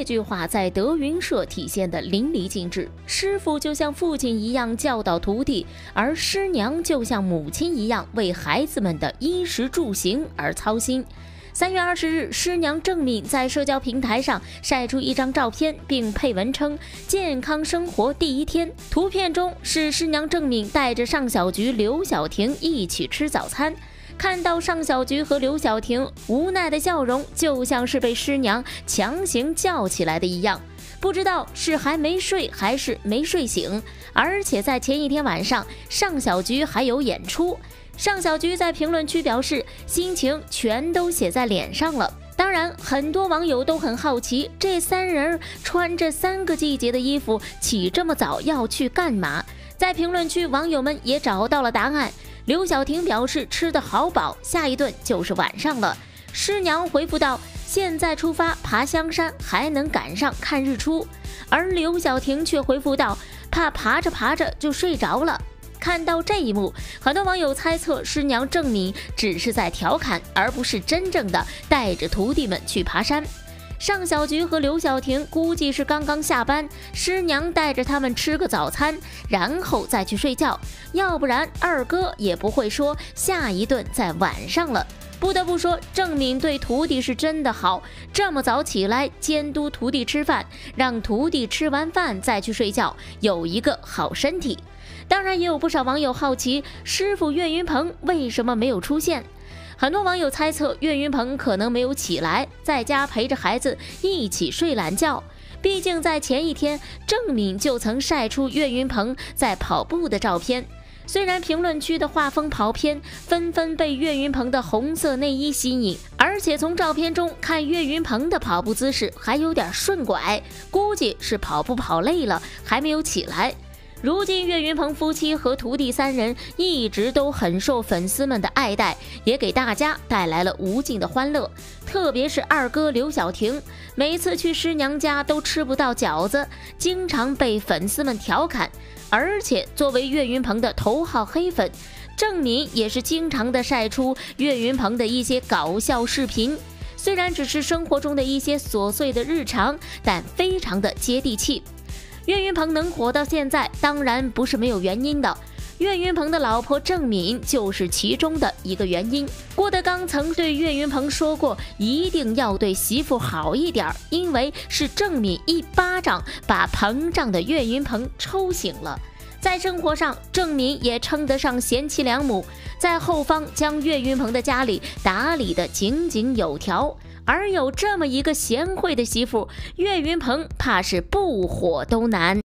句话在德云社体现得淋漓尽致。师傅就像父亲一样教导徒弟，而师娘就像母亲一样为孩子们的衣食住行而操心。3月20日，师娘郑敏在社交平台上晒出一张照片，并配文称健康生活第一天。图片中是师娘郑敏带着上小菊、刘晓婷一起吃早餐。看到上小菊和刘晓婷无奈的笑容，就像是被师娘强行叫起来的一样，不知道是还没睡还是没睡醒。而且在前一天晚上，上小菊还有演出。上小菊在评论区表示，心情全都写在脸上了。当然，很多网友都很好奇，这3人穿着3个季节的衣服，起这么早要去干嘛？在评论区，网友们也找到了答案。刘晓婷表示吃得好饱，下一顿就是晚上了。师娘回复道，现在出发爬香山，还能赶上看日出。而刘晓婷却回复道，怕爬着爬着就睡着了。看到这一幕，很多网友猜测师娘郑敏只是在调侃，而不是真正的带着徒弟们去爬山。上小菊和刘晓婷估计是刚刚下班，师娘带着他们吃个早餐，然后再去睡觉，要不然二哥也不会说下一顿在晚上了。不得不说，郑敏对徒弟是真的好，这么早起来监督徒弟吃饭，让徒弟吃完饭再去睡觉，有一个好身体。当然，也有不少网友好奇，师傅岳云鹏为什么没有出现？很多网友猜测，岳云鹏可能没有起来，在家陪着孩子一起睡懒觉。毕竟在前一天，郑敏就曾晒出岳云鹏在跑步的照片。虽然评论区的画风跑偏，纷纷被岳云鹏的红色内衣吸引，而且从照片中看岳云鹏的跑步姿势还有点顺拐，估计是跑步跑累了，还没有起来。如今岳云鹏夫妻和徒弟3人一直都很受粉丝们的爱戴，也给大家带来了无尽的欢乐。特别是二哥刘晓婷，每次去师娘家都吃不到饺子，经常被粉丝们调侃。而且作为岳云鹏的头号黑粉，郑敏也是经常的晒出岳云鹏的一些搞笑视频。虽然只是生活中的一些琐碎的日常，但非常的接地气。岳云鹏能火到现在，当然不是没有原因的。岳云鹏的老婆郑敏就是其中的一个原因。郭德纲曾对岳云鹏说过，一定要对媳妇好一点，因为是郑敏一巴掌把膨胀的岳云鹏抽醒了。在生活上，郑敏也称得上贤妻良母，在后方将岳云鹏的家里打理得井井有条。而有这么一个贤惠的媳妇，岳云鹏怕是不火都难。